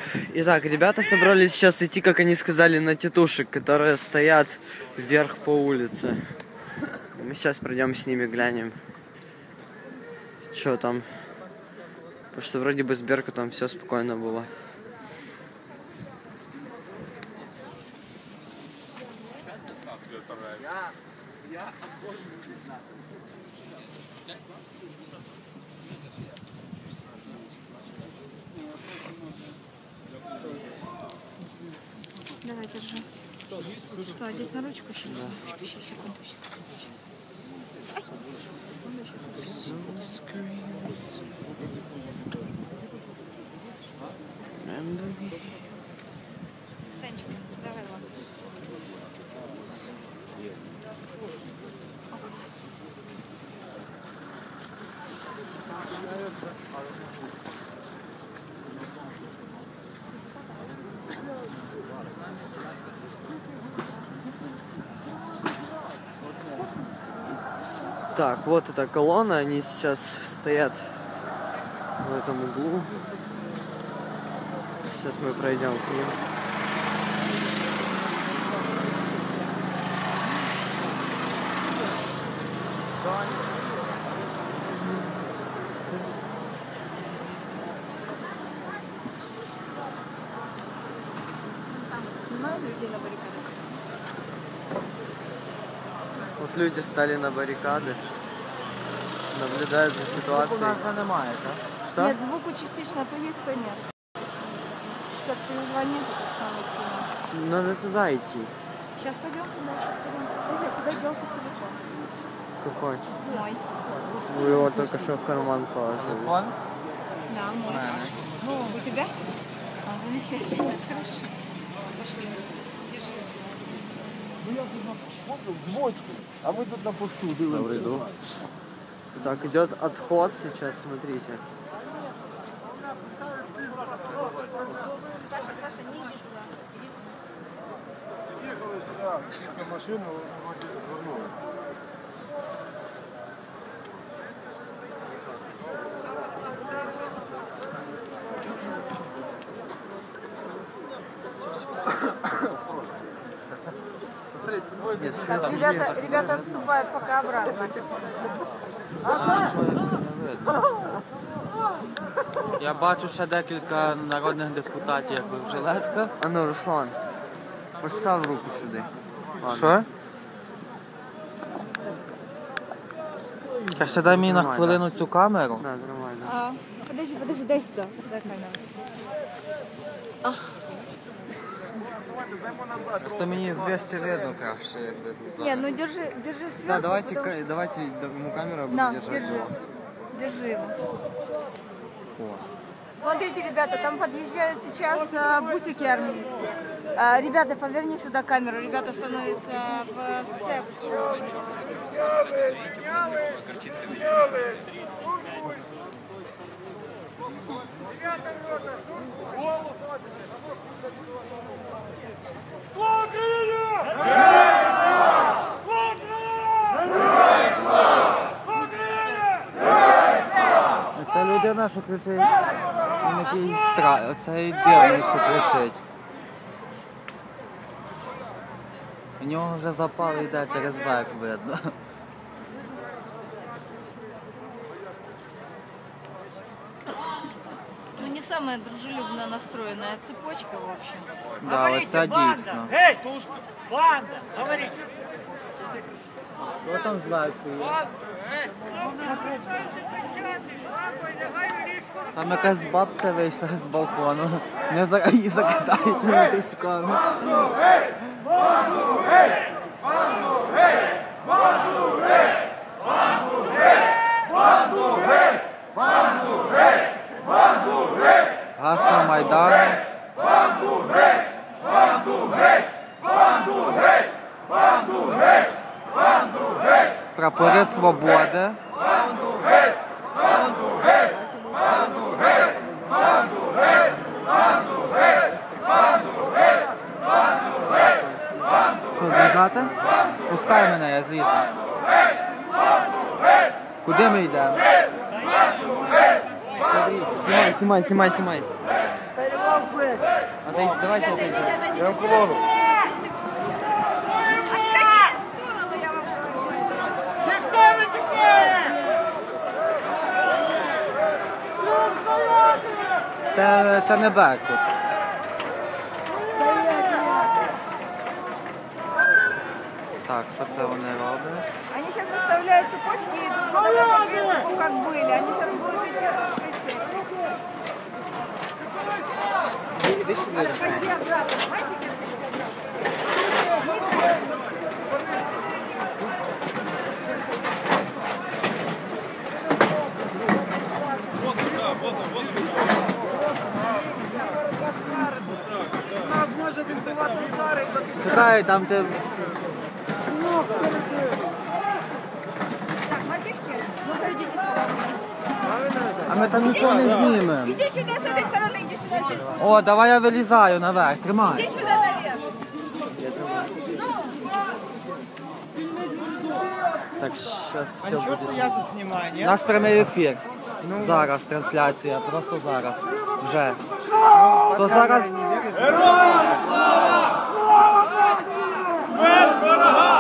Итак, ребята собрались сейчас идти, как они сказали, на тетушек, которые стоят вверх по улице. Мы сейчас пройдем с ними, глянем, что там. Потому что вроде бы с Беркутом все спокойно было. Давай, держи. Что, одеть на ручку сейчас? Да. Сейчас, секунду. Санечка, давай, ладно. Так, вот эта колонна, они сейчас стоят в этом углу. Сейчас мы пройдем к ним. Там снимают людей на баррикадах? Вот люди стали на баррикады, наблюдают за ситуацией. Звуку немає, так? Что? Нет, звуку частично то есть, то нет. Сейчас перезвони, это самое тема. Надо туда идти. Сейчас пойдем туда, сейчас пойдем. Подожди, куда делся телефон? Какой? Мой. Вы его только что в карман положили. Телефон? Да, мой. Ну, у тебя? А, замечательно, хорошо. Пошли. Держи. Ну я тут на бочку, а ви тут на посту дивимося. Так, идет отход сейчас, смотрите. Саша, Саша, не иди туда. Иди сюда. Їхали сюди, кілька машин, вроді звернули. Ребята отступают пока обратно. Я бачу ще декілька народних депутатів, як в жилетках. А ну, Руслан, постав руку сюди. Ладно. Що? Ще дай мені на Нормально. хвилину цю камеру. Да, нормально. Подожди, дай сюда. Дай камеру. Просто мені зв'язці видно краще, якби. Не, ну держи сверху. Да, давайте, потому что- давайте ему камеру буду На, держать. держи. Держи его. О. Смотрите, ребята, там подъезжают сейчас бусики армейские. Ребята, поверни сюда камеру. Ребята становятся в цепь. Це людина, що кричить, він якийсь страх. Оцей дівний, що кричить. У нього вже запал йде через верх, видно. Ну, не самая дружелюбно настроенная цепочка, в общем. Да, оце дійсно. Эй, тушка, банда, говори. Хто там зверху є? Там якась бабця вийшла з балкону. Не за її закидають внутрішками. Гасла Майдану. Прапори свободи. Що, злізати? Пускай мене, я злізу. Куди ми йдемо? Смотри, снимай. Давайте Ребята, идите, отойдите Я в в колонну. сторону. Отойдите в сторону. Отходите в сторону, я вам говорю. Ніхто не тікає! Це не Беркут. Так, що це вони роблять? Они сейчас выставляют цепочки и идут по тому же принципу, как были. Они сейчас будут идти жесткой цепью. Іди сюди, Руслан. Отходи обратно. Мальчики, Чекай, там ти... так, мальчишки, ну-ка идите сюда. А ми там нічого не знімемо. Иди сюда с этой стороны, иди сюда. Иди, О, давай я вилізаю наверх, тримай. иди сюда наверх. Так, зараз все буде. Я тут знімаю, ні? У нас прямий ефір. Зараз трансляція, просто зараз. Вже. То зараз... Смерть ворога!